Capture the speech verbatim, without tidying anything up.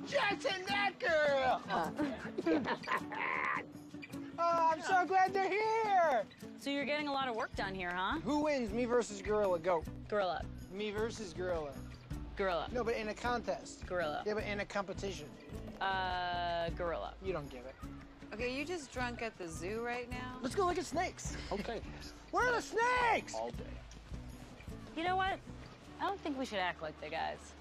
Jess and that girl! Oh, I'm so glad they're here! So you're getting a lot of work done here, huh? Who wins, me versus gorilla? Go. Gorilla. Me versus gorilla. Gorilla. No, but in a contest. Gorilla. Yeah, but in a competition. Uh, gorilla. You don't give it. Okay, you just drunk at the zoo right now? Let's go look at snakes. Okay. Where are the snakes? All day. You know what? I don't think we should act like the guys.